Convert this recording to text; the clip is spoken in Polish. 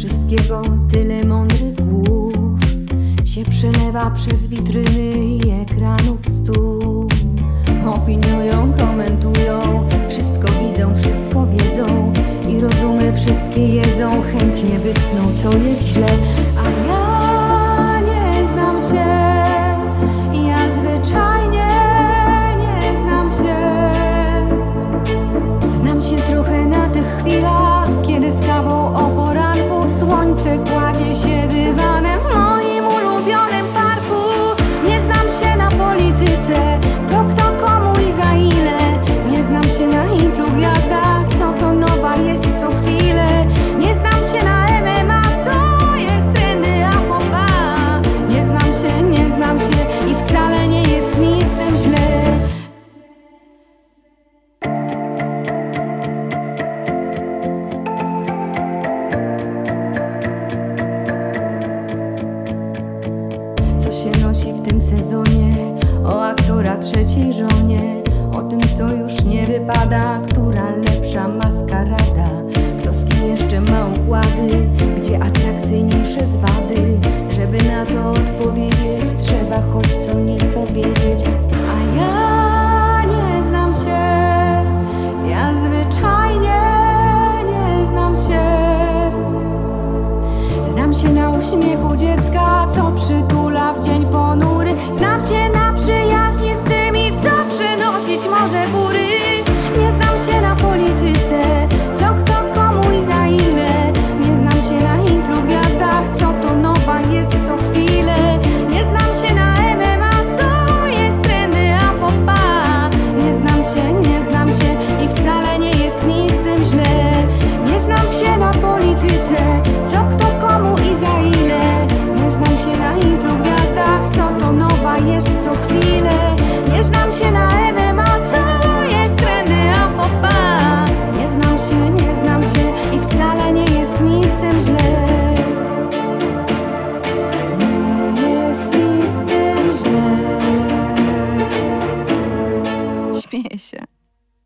wszystkiego tyle mądrych głów się przelewa przez witryny i ekranów stół. Opiniują, komentują, wszystko widzą, wszystko wiedzą i rozumy wszystkie jedzą, chętnie wytkną, co jest źle. A ja nie znam się, ja zwyczajnie nie znam się. Znam się trochę na tych chwilach, kiedy z kawą o poranku słońce kładzie się dywanem w moim ulubionym parku. Nie znam się na polityce, co kto komu i za ile. Nie znam się na influ gwiazdach, co to nowa jest co chwilę. Nie znam się na MMA, co jest trendy afoba. Nie znam się i wcale nie jest mi z tym źle. Co się nosi w tym sezonie, o aktora trzeciej żonie, o tym co już nie wypada, która lepsza maskarada, kto z kim jeszcze ma układy, gdzie atrakcyjniejsze zwady. Żeby na to odpowiedzieć, trzeba choć co nieco wiedzieć. A ja nie znam się, ja zwyczajnie nie znam się. Znam się na uśmiechu dziecka, co przytula w dzień ponury. Znam się na przyjaźni z tymi, co przynosić może góry. Nie znam się na polityce, co kto komu i za ile. Nie znam się na influ gwiazdach, co to nowa jest co chwilę. Nie znam się na MMA, co jest trendy afoba. Nie znam się i wcale nie jest mi z tym źle. Nie znam się na polityce, co kto komu i za ile. Nie znam się na influ gwiazdach, co to nowa jest co chwilę. Nie znam się na